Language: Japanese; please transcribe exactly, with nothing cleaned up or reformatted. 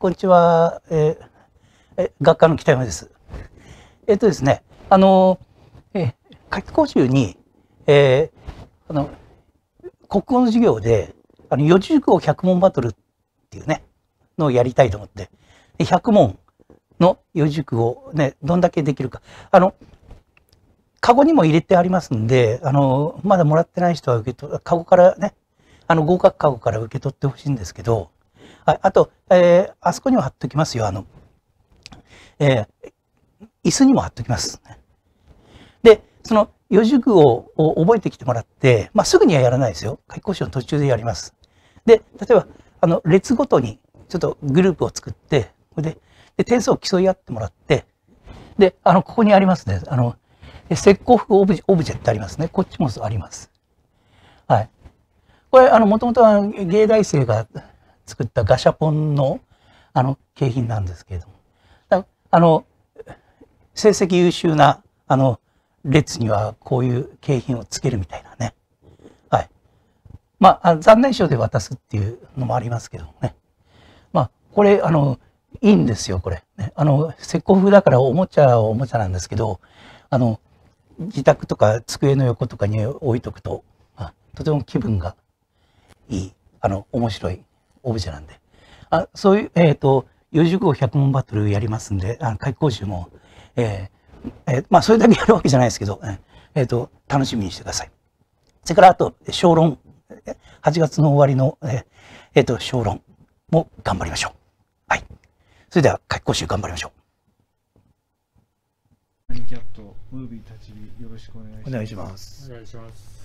こんにちは。えーえ学科の北山です。えっとですね、あの、えー、夏期講習に、えー、あの、国語の授業で、あの、四字熟語百問バトルっていうね、のをやりたいと思って、でひゃく問の四字熟語をね、どんだけできるか。あの、カゴにも入れてありますんで、あの、まだもらってない人は受け取、カゴからね、あの、合格カゴから受け取ってほしいんですけど、あ, あと、えー、あそこにも貼っときますよ。あの、えー、椅子にも貼っときます。で、その四字熟語を覚えてきてもらって、まあ、すぐにはやらないですよ。夏期講習の途中でやります。で、例えば、あの、列ごとにちょっとグループを作って、で、で点数を競い合ってもらって、で、あの、ここにありますね。あの、石膏風オブジェ、オブジェってありますね。こっちもあります。はい。これ、あの、もともとは芸大生が作ったガシャポンの、あの、景品なんですけれども。だあの、成績優秀な、あの、列にはこういう景品をつけるみたいなね。はい。まあ、残念賞で渡すっていうのもありますけどね。まあ、これ、あの、いいんですよ、これ。ね、あの、石膏風だからおもちゃはおもちゃなんですけど、あの、自宅とか机の横とかに置いとくと、あ、とても気分がいい、あの、面白いオブジェなんで。あ、そういう、えっと、四字熟語百問バトルやりますんで、あの、夏期講習も、えーえー、まあ、それだけやるわけじゃないですけど、えっと、楽しみにしてください。それから、あと、小論。はちがつの終わりの、えっ、えー、と、小論も頑張りましょう。はい。それでは、夏期講習頑張りましょう。 アニキャット、ムービー立ち火、よろしくお願いします。 お願いします。お願いします。